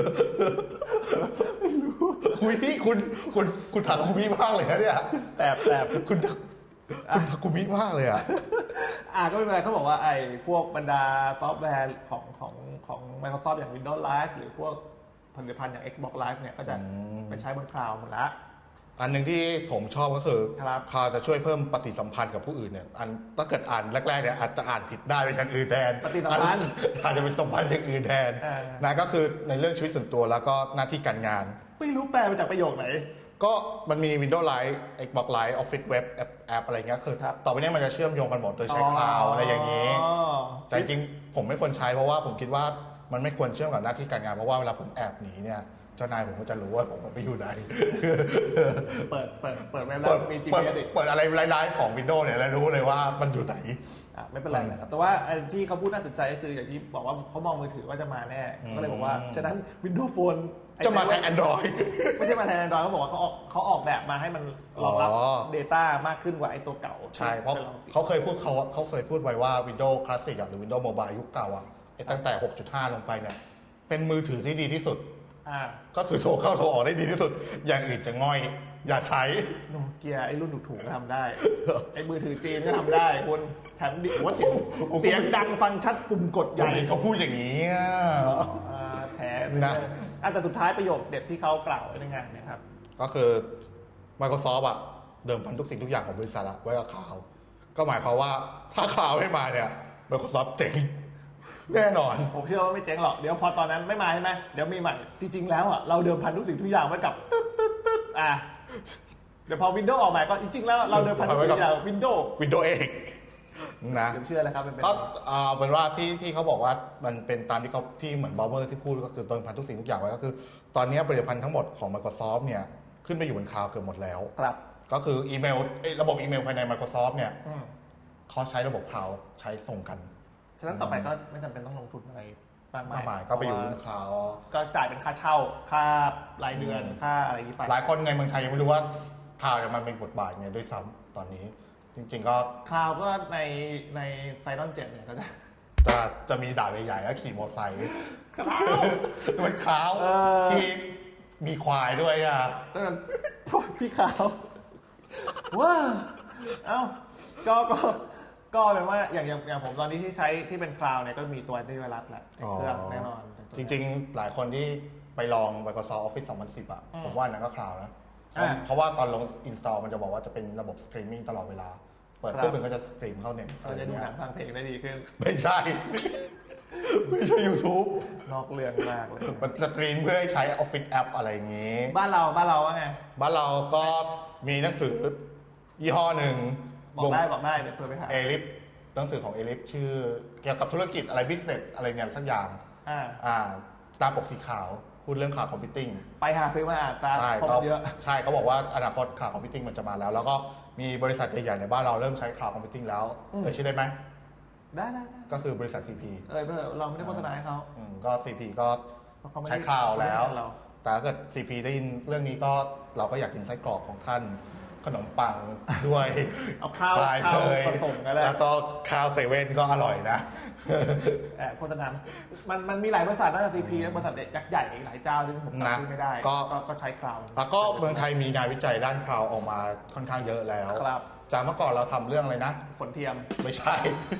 ไม่รู้คุยพี่คุณคุณคุณถักคุมิมากเลยนะเนี่ยแสบแสบคุณถักคุณถักคุมิมากเลยอ่ะอ่าก็ไม่เป็นไรเขาบอกว่าไอ้พวกบรรดาซอฟต์แวร์ของของของ Microsoft อย่าง Windows Live หรือพวกผลิตภัณฑ์อย่าง Xbox Live เนี่ยก็จะอืมไปใช้บนคลาวด์หมดละอันหนึ่งที่ผมชอบก็คือครับคลาวด์จะช่วยเพิ่มปฏิสัมพันธ์กับผู้อื่นเนี่ยอันถ้าเกิดอ่านแรกๆเนี่ยอาจจะอ่านผิดได้เป็นอย่างอื่นแทนปฏิสัมพันธ์อาจจะเป็นสัมพันธ์อย่างอื่นแทนอ่านะก็คือในเรื่องชีวิตส่วนตัวแล้วก็หน้าที่การงานไม่รู้แปลมาจากประโยคไหนก็มันมี Windows Live Xbox Live Office Web แอปแอปอะไรเงี้ยคือครับต่อไปเนี้มันจะเชื่อมโยงกันหมดโดยใช้คลาวด์อะไรอย่างนี้อ๋อแต่จริงๆผมไม่ควรใช้เพราะว่าผมคิดว่ามันไม่ควรเชื่อมกับหน้าที่การงานเพราะว่าเวลาผมแอบหนีเนี่ยเจ้านายผมก็จะรู้ว่าผมไปอยู่ไหนเปิดเปิดเปิดเว็บแล้เปิวดมีเปิดจี พี เอส อีกเปิดอะไรไลฟ์ของ Windows เนี่ยแล้วรู้เลยว่ามันอยู่ไหนอ่ะไม่เป็นไรนะครับแต่ว่าไอ้ที่เขาพูดน่าสนใจก็คืออย่างที่บอกว่าเขามองมือถือว่าจะมาแน่อืมก็เลยบอกว่าฉะนั้น Windows Phone จะมาแทน Android ไม่ใช่มาแทน Android เขาบอกว่าเขาออกเขาออกแบบมาให้มันรองรับอ๋อ Data มากขึ้นกว่าไอ้ตัวเก่าใช่เพราะที่เขาเคยพูดเขาเขาเคยพูดไว้ว่า Windows Classic อะหรือ Windows Mobile ยุคเก่าอะไอ้ตั้งแต่ หกจุดห้า ลงไปเนี่ยเป็นมือถือที่ดีที่สุดอ่าก็คือโทรเข้าโทรออกได้ดีที่สุด อย่างอื่นจะง่อย อย่าใช้โนเกียไอ้รุ่นถูกๆก็ทำได้ ไอ้มือถือจีนก็ทำได้คุณแถมดิว่าเสียงเสียงดังฟังชัดปุ่มกดใหญ่เขาพูดอย่างนี้อะอ่าแถมนะอ่ะแต่สุดท้ายประโยคเด็ดที่เขากล่าวไว้ในงานเนะครับก็คือ Microsoft อะเดิมพันทุกสิ่งทุกอย่างของบริษัทอะไว้กับคลาวด์ก็หมายความว่าถ้าคลาวด์ไม่มาเนี่ย Microsoft เจ๋งแน่นอนผมเชื่อว่าไม่เจ๊งหรอก เดี๋ยวพอตอนนั้นไม่มาใช่ไหมเดี๋ยวมีใหม่ จริงๆแล้วอ่ะเราเดิมพันทุกสิ่งทุกอย่างไว้กับตึ๊ดตึ๊ดตึ๊ดอ่ะเดี๋ยวพอวินโดว์ออกใหม่ก็จริงๆแล้วเราเดิมพันทุกสิ่งทุกอย่างวินโดว์ Windows เองนะเดี๋ยวเชื่อเลยครับมันเป็นก็เอาเป็นว่าที่ที่เขาบอกว่ามันเป็นตามที่เขาที่เหมือนบอมเบอร์ที่พูดก็คือต้นพันทุกสิ่งทุกอย่างไว้ก็คือ ตอนนี้ผลิตภัณฑ์ทั้งหมดของ Microsoft เนี่ยขึ้นไปอยู่บนคลาวด์เกือบหมดแล้วครับก็คืออีเมลเอ้ยระบบอีเมลภายใน Microsoft เนี่ยอืมเขาใช้ระบบคลาวด์ใช้ส่งกันฉะนั้นต่อไปก็ไม่จำเป็นต้องลงทุนอะไรมากมามาย กมายก็ไปอยู่บนคลาวด์ก็จ่ายเป็นค่าเช่า ค่ารายเดือนอืมค่าอะไรอย่างนี้ไปหลายคนในเมืองไทยยังไม่รู้ว่าคลาวด์จะมันเป็นบทบาทไงด้วยซ้ำตอนนี้ จริงๆก็คลาวก็ในในไฟนอลเจ็ดเนี่ยก็จะจะจะมีด่านใหญ่ๆก็ขี่มอเตอร์ไซค์คลาวมันคลาวด์เออที่มีควายด้วยอ่ะนั่นพี่ขาวว้าเอ้าก็ก็ก็เป็นว่าอย่างอย่างอย่างผมตอนนี้ที่ใช้ที่เป็นคลาวเนี่ยก็มีตัวแอนตี้ไวรัสแหละในเครื่องแน่นอนจริงๆ หลายคนที่ไปลอง Microsoft Office สองพันสิบอ่ะอืมผมว่านั่นก็คลาวด์นะอ่าเพราะว่าตอนลง install มันจะบอกว่าจะเป็นระบบสตรีมมิ่งตลอดเวลา เปิดครับปุ๊บมันก็จะสตรีมเข้าเน็ตเราจะดูหนังฟังเพลงได้ดีขึ้นไม่ใช่ ไม่ใช่ YouTube นอกเรื่องมากเลยมันสตรีมเพื่อให้ใช้ Office App อะไรอย่างนี้บ้านเราบ้านเราว่าไงบ้านเราก็มีหนังสือยี่ห้อหนึ่งบอกได้บอกได้เดี๋ยวเผื่อไปหาเอลิฟหนังสือของเอลิฟชื่อเกี่ยวกับธุรกิจอะไร business อะไรเนี่ยสักอย่างอ่าอ่าตามปกสีขาว พูดเรื่องข่าวคอมพิวติ้งไปหาซื้อมาอ่านซะใช่เพราะเขามันเยอะใช่เขาบอกว่าอนาคตข่าวคอมพิวติ้งมันจะมาแล้ว แล้วก็มีบริษัทใหญ่ๆในบ้านเราเริ่มใช้ข่าวคอมพิวติ้งแล้วอืมเอ่ยชื่อได้ไหมได้ได้ได้ก็คือบริษัท ซี พีเออเพื่อเราไม่ได้โฆษณาให้เขาอืมก็ ซี พี ก็เพราะเขาไม่ได้ใช้ข่าวแล้วไม่ได้เราแต่ถ้าเกิด ซี พี ได้ยินเรื่องนี้ก็เราก็อยากกินไส้กรอกของท่านขนมปังด้วยเอาข้าวปลายข้าวเนยผสมกันแล้วแล้วก็ข้าวเซเว่นก็อร่อยนะแอบโฆษณามันมันมีหลายบริษัทนะซีพีและบริษัทยักษ์ใหญ่อีกหลายเจ้าที่ผมนะจำชื่อไม่ได้ก็ก็ก็ใช้คลาวด์แล้วก็เมืองไทยมีงานวิจัยด้านคลาวด์ออกมาค่อนข้างเยอะแล้วครับจากเมื่อก่อนเราทำเรื่องอะไรนะฝนเทียมไม่ใช่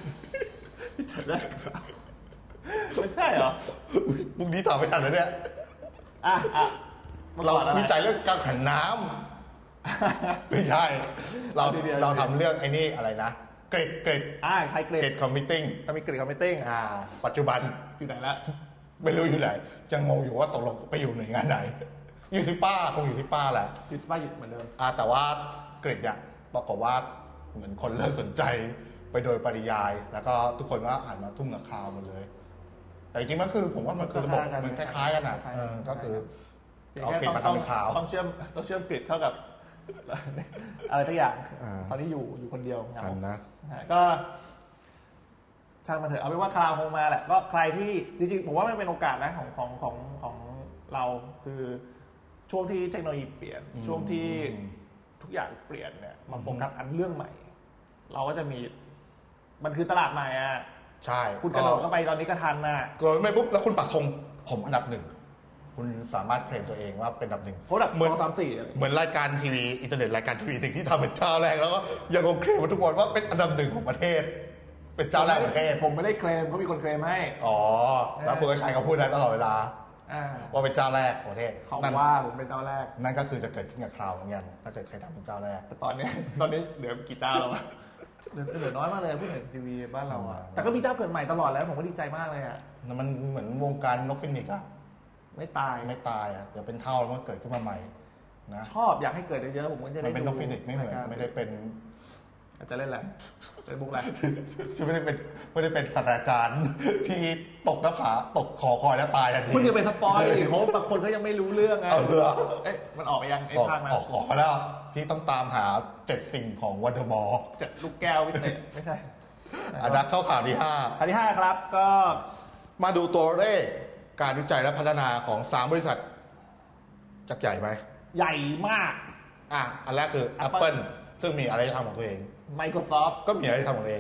ไม่ใช่เหรอมุกนี้ตอบไม่ทันแล้วเนี่ยอ่ะอ่ะมื่อเราก่อนอะไรวิจัยเรื่องกังหันน้ำ ไม่ใช่ เราเอาดีๆเราทำเรื่องไอ้นี่อะไรนะเกรดเกรดอ่าไทยเกรเกรดดคอมมิตติ้งก็มีเกรดคอมมิตติ้งอ่าปัจจุบันอยู่ไหนละไม่รู้อยู่ไหนยังงงอยู่ว่าตกลงไปอยู่หน่วยงานไหนอยู่ที่ป้าคงอยู่ที่ป้าแหละอยู่ป้าหยุดเหมือนเดิมอ่าแต่ว่าเกรดเนี่ยปรากฏว่าเหมือนคนเลิกสนใจไปโดยปริยาย แล้วก็ทุกคนก็อ่านมาทุ่มกับคลาวหมดเลย แต่จริงๆมันคือผมว่ามันคือระบบมันคล้ายๆกันอ่ะเออก็คือเอาเกรดมาทำเป็นข่าวต้องเชื่อมต้องเชื่อมเกรดเข้ากับอะไรสักอย่างตอนนี้อยู่อยู่คนเดียวเหงานะก็ช่างมันเถอะเอาเป็นว่าคลาวคงมาแหละก็ใครที่จริงๆผมว่ามันเป็นโอกาสนะของของของของเราคือช่วงที่เทคโนโลยีเปลี่ยนช่วงที่ทุกอย่างเปลี่ยนเนี่ยมาโฟกัสอันเรื่องใหม่เราก็จะมีมันคือตลาดใหม่อ่ะใช่คุณกระโดดเข้าไปตอนนี้ก็ทันนะกระโดดไม่ปุ๊บแล้วคุณปักธงผมอันดับหนึ่งคุณสามารถเคลมตัวเองว่าเป็นอันดับหนึ่งเพราะแบบเหมือนสามสี่เหมือนรายการทีวีอินเทอร์เน็ตรายการทีวีถึงที่ทำเป็นเจ้าแรกแล้วก็ยังคงเคลมมาทุกวันว่าเป็นอันดับหนึ่งของประเทศเป็นเจ้าแรกประเทศผมไม่ได้เคลมเขามีคนเคลมให้อ๋อแล้วคุณก็ใช้เขาพูดได้ตลอดเวลาว่าเป็นเจ้าแรกของประเทศเขาว่าผมเป็นเจ้าแรกนั่นก็คือจะเกิดขึ้นกับคลาวด์เหมือนกันถ้าเกิดใครทำเป็นเจ้าแรกแต่ตอนนี้ตอนนี้เหลือกี่เจ้าแล้ววะเหลือน้อยมากเลยผู้เห็นทีวีบ้านเราอะแต่ก็มีเจ้าเกิดใหม่ตลอดแล้วผมก็ดีใจมากเลยอะมันเหมือนวงการนกฟินิกอะไม่ตายไม่ตายอะเดี๋ยวเป็นเท่าแล้วมันเกิดขึ้นมาใหม่นะชอบอยากให้เกิดเยอะๆผมก็จะได้มันเป็นนกฟินิกไม่เหมือนไม่ได้เป็นอาจจะเล่นแหละเป็นบุกแหละไม่ได้เป็นไม่ได้เป็นศาสตราจารย์ที่ตกหน้าผาตกคอคอยแล้วตายทันทีคุณอย่าไปสปอยล์เขาบางคนเขายังไม่รู้เรื่องไงเอ๊ะมันออกไปยังไอ้ภาคนั้นออกออกแล้วที่ต้องตามหาเจ็ดสิ่งของวันเดอร์มอร์เจ็ดลูกแก้ววิเศษไม่ใช่อันนั้นเข้าข่าวที่ห้าข่าวที่ห้าครับก็มาดูตัวเลขการวิจัยและพัฒนาของสามบริษัทจักใหญ่ไหมใหญ่มากอ่ะอันแรกคือ Apple ซึ่งมีอะไรทำของตัวเอง Microsoft ก็มีอะไรทำของตัวเอง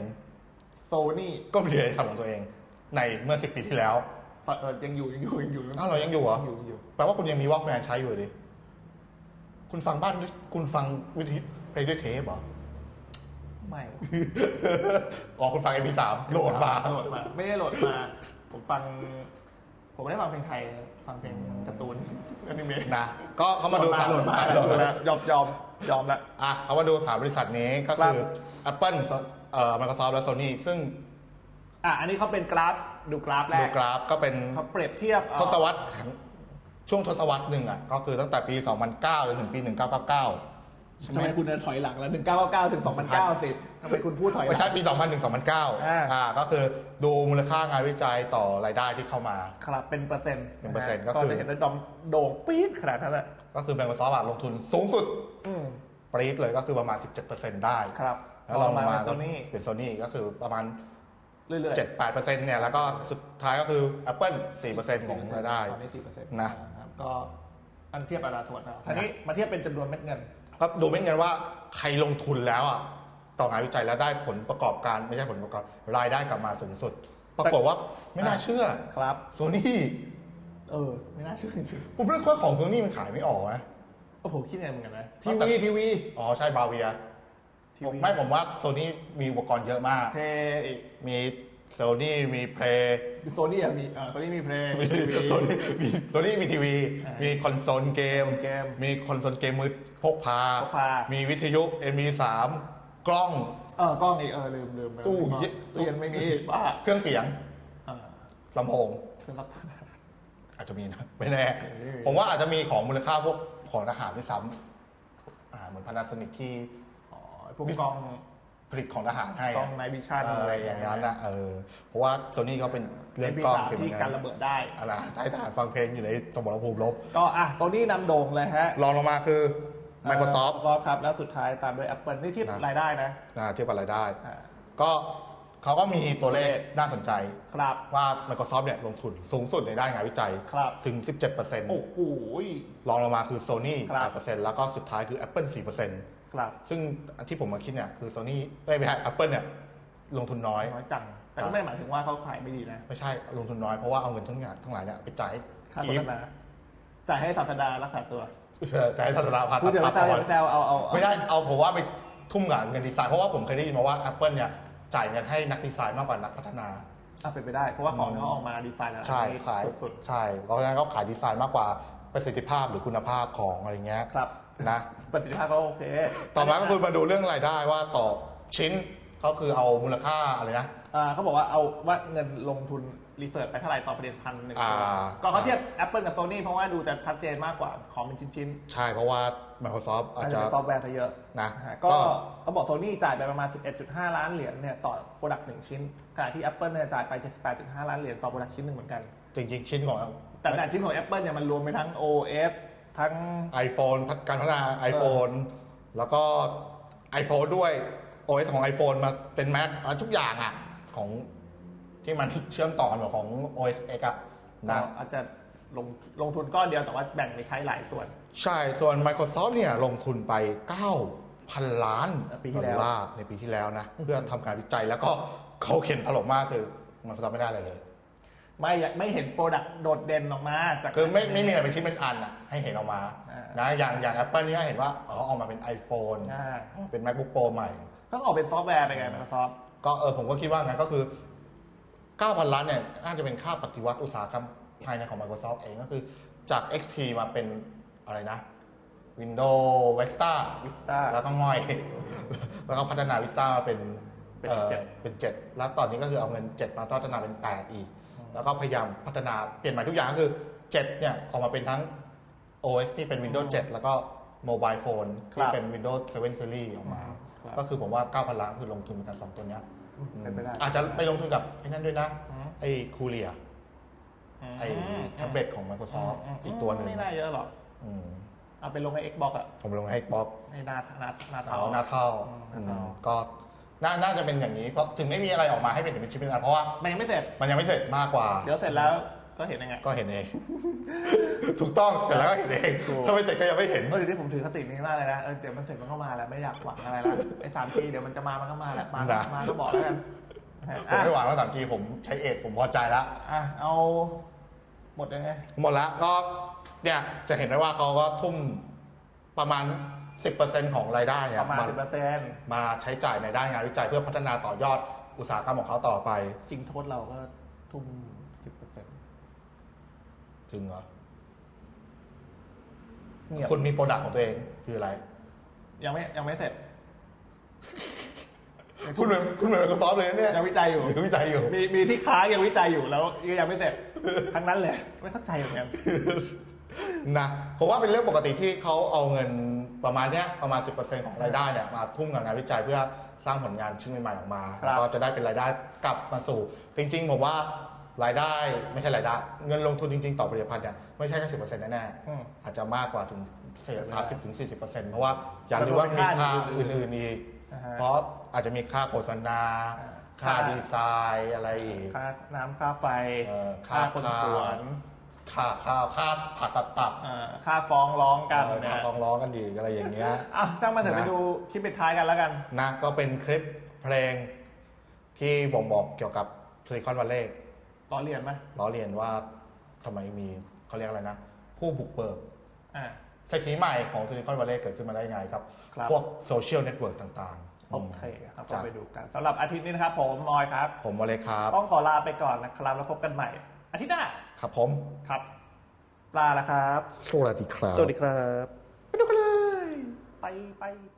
Sony ก็มีอะไรทำของตัวเองในเมื่อสิบปีที่แล้วเออยังอยู่ยังอยู่ยังอยู่อ้าวเรายังอยู่เหรออยู่แปลว่าคุณยังมี Walkman ใช้อยู่ดิคุณฟังบ้านคุณฟังวิทยุเพลงด้วยเทปเหรอไม่อ๋อคุณฟัง เอ็ม พี สาม โหลดมาโหลดมาไม่ได้โหลดมาผมฟังผมไม่ได้ฟังเพลงไทยฟังเพลงการ์ตูนอนิเมะนะก็เขามาดูสามโหลดมาโหลดมายอมยอมยอมละอ่ะเขามาดูสามบริษัทนี้ก็คือ Apple เอ่อ Microsoft และ Sony ซึ่งอ่ะอันนี้เขาเป็นกราฟดูกราฟแรกดูกราฟก็เป็นเขาเปรียบเทียบทศวรรษช่วงทศวรรษหนึ่งอ่ะก็คือตั้งแต่ปีสองพันเก้าจนถึงปีหนึ่งพันเก้าร้อยเก้าสิบเก้าทำไมคุณถอยหลังแล้วหนึ่งพันเก้าร้อยเก้าสิบเก้าถึงสองพันเก้าสิทำไมคุณพูดถอยหลังไม่ใช่ปีสองพันถึงสองพันเก้าอ่าก็คือดูมูลค่างานวิจัยต่อรายได้ที่เข้ามาครับเป็นเปอร์เซ็นต์เป็นเปอร์เซ็นต์ก็คือจะเห็นว่าดอมโด่งปี๊ดขนาดนั้นแหละก็คือ Microsoft ลงทุนสูงสุดปี๊ดเลยก็คือประมาณ สิบเจ็ดเปอร์เซ็นต์ ได้ครับแล้วลองมาเป็น Sony ก็คือประมาณเรื่อยๆเจ็ดถึงแปดเปอร์เซ็นต์ เนี่ยแล้วก็สุดท้ายก็คือ Apple สี่เปอร์เซ็นต์ ของรายได้ตอนนี้ สี่เปอร์เซ็นต์นะครับก็อันเทียบอัตราส่วนนะทีนี้มาเทียบเป็นจำนวนเม็ดเงินครับดูเม็ดเงินว่าใครลงทุนแล้วอ่ะต่องานวิจัยแล้วได้ผลประกอบการไม่ใช่ผลประกอบรายได้กลับมาสูงสุดปรากฏว่าไม่น่าเชื่อครับ Sony เออไม่น่าเชื่อจริงๆผมเรื่องว่าของ Sony มันขายไม่ออกนะโอ้โหคิดไงเหมือนกันนะทีวีทีวีอ๋อใช่บาเวียไม่ผมว่า Sony มีอุปกรณ์เยอะมากเพย์อีกมีโซนี่มีเพลย์โซนี่อ่ะมีอ่าโซนี่มีเพลย์โซนี่มีโซนี่มีทีวีมีคอนโซลเกมมีคอนโซลเกมมือพกพามีวิทยุ เอ็ม พี สาม กล้องเออกล้องอีกเออลืมลืมตู้ตู้เย็นไม่มีบ้าเครื่องเสียงลำโพงเครื่องรับอาจจะมีนะไม่แน่ผมว่าอาจจะมีของมูลค่าพวกของอาหารด้วยซ้ำอ่าเหมือน Panasonic ที่อ๋อพวกกล้องผลิตของทหารให้กล้องไนท์วิชั่นอะไรอย่างนั้นนะเออเพราะว่าโซนี่เขาเป็นเรื่องกล้องที่กันระเบิดได้อะไรได้ทหารฟังเพลงอยู่ในสมรภูมิรบก็อ่ะตัวนี้นำโด่งเลยฮะรองลงมาคือ Microsoft ครับแล้วสุดท้ายตามด้วย Apple นี่เทียบรายได้นะเทียบรายได้ก็เขาก็มีตัวเลขน่าสนใจครับว่า Microsoft เนี่ยลงทุนสูงสุดในด้านงานวิจัยถึง สิบเจ็ดเปอร์เซ็นต์โอ้โหรองลงมาคือ Sony แปดเปอร์เซ็นต์ แล้วก็สุดท้ายคือ Apple สี่เปอร์เซ็นต์ซึ่งที่ผมมาคิดเนี่ยคือ Sony ไม่ใช่ Apple เนี่ยลงทุนน้อยน้อยจังแต่ก็ไม่หมายถึงว่าเขาขายไม่ดีนะไม่ใช่ลงทุนน้อยเพราะว่าเอาเงินทั้งงานทั้งหลายเนี่ยไปจ่ายค่าโฆษณาจ่ายให้ศาสดารักษาตัวจ่ายให้ศาสดาพาตัดตัดต่อแซวเอาเอาไม่ได้เอาผมว่าไปทุ่มเงินดีไซน์เพราะว่าผมเคยได้ยินมาว่า Apple เนี่ยจ่ายเงินให้นักดีไซน์มากกว่านักพัฒนาอ่ะเป็นไปได้เพราะว่าของเขาออกมาดีไซน์แล้วใช่ขายสุดใช่เพราะฉะนั้นเขาขายดีไซน์มากกว่าประสิทธิภาพหรือคุณภาพของอะไรเงี้ยครับนะประสิทธิภาพก็โอเคต่อมาก็คุณมาดูเรื่องรายได้ว่าต่อชิ้นเขาคือเอามูลค่าอะไรนะอ่าเขาบอกว่าเอาว่าเงินลงทุนรีเสิร์ชไปเท่าไหร่ต่อประเด็นพันหนึ่งก็เขาเทียบ Apple กับ Sony เพราะว่าดูจะชัดเจนมากกว่าของเป็นชิ้นๆใช่เพราะว่า Microsoft อาจจะซอฟต์แวร์ซะเยอะนะก็เขาบอก Sony จ่ายไปประมาณ สิบเอ็ดจุดห้า ล้านเหรียญเนี่ยต่อโปรดักต์หนึ่งชิ้นขณะที่ Apple เนี่ยจ่ายไป เจ็ดสิบแปดจุดห้า ล้านเหรียญต่อโปรดักต์ชิ้นหนึ่งเหมือนกันจริงๆชิ้นของแต่แต่ชิ้นของ Apple เนี่ยมันรวมไปทั้ง โอ เอส ทั้ง iPhone การพัฒนา iPhone แล้วก็ iPhone ด้วย โอ เอส ของ iPhone มาเป็น Mac ทุกอย่างอ่ะของที่มันเชื่อมต่อกันของ โอ เอส X อ่ะนะอาจจะลงลงทุนก้อนเดียวแต่ว่าแบ่งไปใช้หลายส่วนใช่ส่วน Microsoft เนี่ยลงทุนไป เก้าพัน ล้านดอลลาร์ในปีที่แล้วนะเพื่อทำการวิจัยแล้วก็เขาเขียนตลกมากคือ Microsoft ไม่ได้อะไรเลยไม่ไม่เห็นโปรดักต์โดดเด่นออกมาจากคือไม่ไม่มีอะไรเป็นชิ้นเป็นอันอ่ะให้เห็นออกมานะอย่างอย่าง Apple นี่เห็นว่าอ๋อออกมาเป็น iPhone เป็น MacBook Pro ใหม่ก็ออกเป็นซอฟต์แวร์ไปไง Microsoft ก็เออผมก็คิดว่างั้นก็คือ เก้าพัน ล้านเนี่ยน่าจะเป็นค่าปฏิวัติอุตสาหกรรมภายในของ Microsoft เองก็คือจาก เอ็กซ์ พี มาเป็นอะไรนะ Windows Vista Vista แล้วก็ง่อยแล้วก็พัฒนา Vista มาเป็นเป็นเจ็ดเป็นเจ็ดแล้วตอนนี้ก็คือเอาเงินเจ็ดมาพัฒนาเป็นแปดอีกแล้วก็พยายามพัฒนาเปลี่ยนใหม่ทุกอย่างก็คือเจ็ดเนี่ยออกมาเป็นทั้ง โอ เอส ที่เป็น Windows เจ็ดแล้วก็โมบายโฟนที่เป็น Windows เซเว่น Series ออกมาก็คือผมว่า เก้าพัน ล้านคือลงทุนกันสองตัวเนี้ยอาจจะไปลงทุนกับไอ้นั่นด้วยนะไอ้คูเลียไอ้แท็บเล็ตของ Microsoft อีกตัวหนึ่งไม่น่าเยอะหรอกเอาไปลงให้ Xbox อ่ะผมลงให้ Xbox ให้หน้าหน้าหน้าเท่าหน้าเท่าก็น่าจะเป็นอย่างนี้เพราะถึงไม่มีอะไรออกมาให้เป็นชิ้นเป็นอันเพราะว่ามันยังไม่เสร็จมันยังไม่เสร็จมากกว่าเดี๋ยวเสร็จแล้วก็เห็นยังไงก็เห็นเองถูกต้องเสร็จแล้วก็เห็นเองถ้าไม่เสร็จก็ยังไม่เห็นเออเดี๋ยวนี้ผมถือคตินี้มากเลยนะเออเดี๋ยวมันเสร็จมันก็มาแหละไม่อยากหวังอะไรแล้วไอ้สามจีเดี๋ยวมันจะมามันก็มาแหละมามาก็บอกแล้วกันผมไม่หวังว่าสามจีผมใช้เอ็ดผมพอใจแล้วอ่ะเอาหมดยังไงหมดแล้วก็เนี่ยจะเห็นได้ว่าเขาก็ทุ่มประมาณ สิบเปอร์เซ็นต์ ของรายได้เนี่ยประมาณ สิบเปอร์เซ็นต์มาใช้จ่ายในด้านงานวิจัยเพื่อพัฒนาต่อยอดอุตสาหกรรมของเขาต่อไปจริงโทษเราก็ทุ่ม สิบเปอร์เซ็นต์จริงเหรอคุณมีโปรดักต์ของตัวเองคืออะไรยังไม่ยังไม่เสร็จคุณเหมือนคุณเหมือน Microsoft เลยเนี่ยยังวิจัยอยู่วิจัยอยู่มีมีที่ค้างยังวิจัยอยู่แล้วยังไม่เสร็จทั้งนั้นเลยไม่เข้าใจเหมือนกันนะผมว่าเป็นเรื่องปกติที่เขาเอาเงินประมาณเนี้ยประมาณ สิบเปอร์เซ็นต์ ของรายได้เนี่ยมาทุ่มกับงานวิจัยเพื่อสร้างผลงานชิ้นใหม่ๆออกมาแล้วก็จะได้เป็นรายได้กลับมาสู่จริงๆผมว่ารายได้ไม่ใช่รายได้เงินลงทุนจริงๆต่อผลิตภัณฑ์เนี่ยไม่ใช่แค่ สิบเปอร์เซ็นต์ แน่ๆอาจจะมากกว่าถึงสามสิบถึงสี่สิบเปอร์เซ็นต์ เพราะว่าอย่างที่ว่ามีค่าอื่นๆอีกเพราะอาจจะมีค่าโฆษณาค่าดีไซน์อะไรอีกค่าน้ำค่าไฟค่าคนสวนค่าข้าวค่าผ่าตัดตับค่าฟ้องร้องกันค่าฟ้องร้องกันดีอะไรอย่างเงี้ยอ่ะช่างมันเถอะไปดูคลิปปิดท้ายกันแล้วกันนะก็เป็นคลิปเพลงที่บ่งบอกเกี่ยวกับซิลิคอนวัลเลย์ล้อเลียนไหมล้อเลียนว่าทำไมมีเขาเรียกอะไรนะผู้บุกเบิกเศรษฐีใหม่ของซิลิคอนวัลเลย์เกิดขึ้นมาได้ไงครับพวกโซเชียลเน็ตเวิร์กต่างๆโอเคครับก็ไปดูกันสำหรับอาทิตย์นี้นะครับผมออยครับผมวอลเลย์ครับต้องขอลาไปก่อนนะครับแล้วพบกันใหม่อาทิตย์หน้าครับผมครับลาแล้วครับสวัสดีครับสวัสดีครับไปดูกันเลยไปไปไป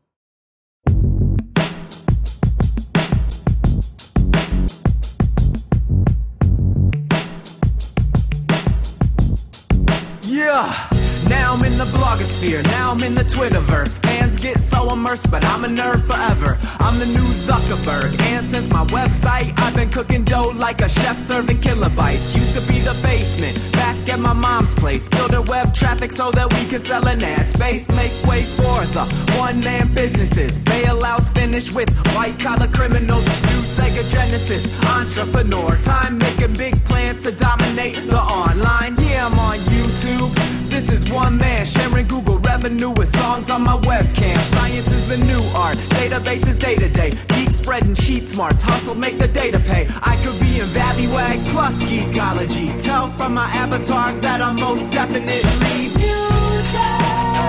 Yeah. Now I'm in the blogosphere, now I'm in the Twitterverse. Fans get so immersed, but I'm a nerd forever. I'm the new Zuckerberg, and since my website, I've been cooking dough like a chef serving kilobytes. Used to be the basement, back at my mom's place. Building web traffic so that we could sell an ad space. Make way for the one-man businesses. Bailouts finish with white-collar criminals. New Sega Genesis, entrepreneur. Time making big plans to dominate the online. Yeah, I'm on YouTube. This is one man sharing Google revenue with songs on my webcam. Science is the new art, databases day to day. Geek spreading sheet smarts, hustle make the data pay. I could be in Valleywag plus geekology. Tell from my avatar that I'm most definitely muted.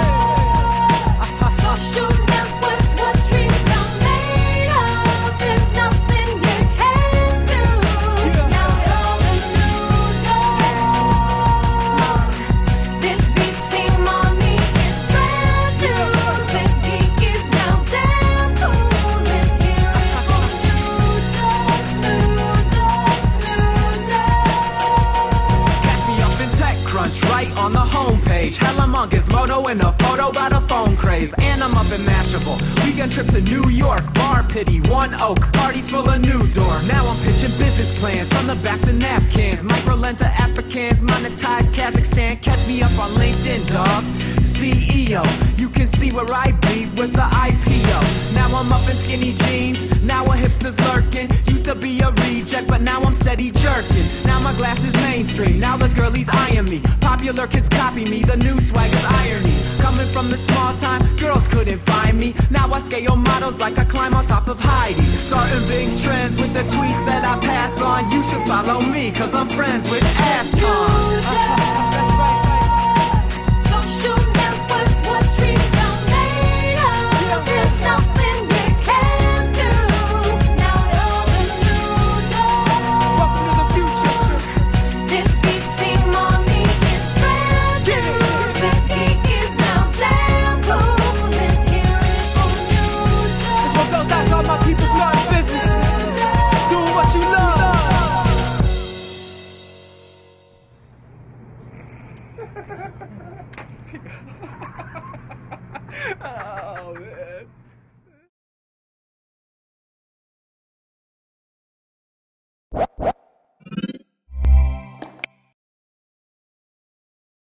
Social networks, what dreams are made of. There's nothing you can do. Now you're muted. This V C money is brand new. The geek is now damn cool. Let's hear it. photo and a photo by the phone craze. And I'm up in Mashable. Weekend trip to New York, Bar Pity, One Oak, parties full of new dorks. Now I'm pitching business plans from the backs of napkins. Micro lend to Africans, monetize Kazakhstan. Catch me up on LinkedIn, dog. C E O, you can see where I be with the I P O. Now I'm up in skinny jeans, now a hipster's lurking. Used to be a reject, but now I'm steady jerking. Now my glass is mainstream, now the girlies eyeing me. Popular kids copy me, the new swag is irony. Coming from the small time, girls couldn't find me. Now I scale models like I climb on top of Heidi. Starting big trends with the tweets that I pass on. You should follow me, cause I'm friends with Ass Tom. That's right. Social networks, what dreams are made of. There's nothing we can do. Now you're the new dog. Welcome to the future. This V C money is brand new. The geek is now damn cool. Let's hear it from you, dog. This one goes out to all my people starting businesses. Doing what you love. Oh, man.